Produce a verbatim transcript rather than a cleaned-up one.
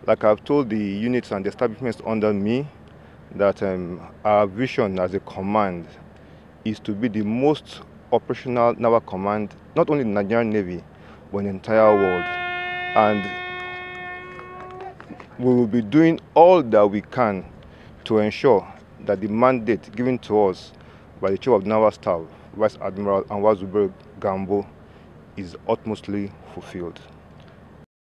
Like I've told the units and the establishments under me, that um, our vision as a command is to be the most operational naval command, not only in the Nigerian Navy, but in the entire world. And we will be doing all that we can to ensure that the mandate given to us by the Chief of Naval Staff, Vice Admiral Olushola Oluwagbire, is utmostly fulfilled.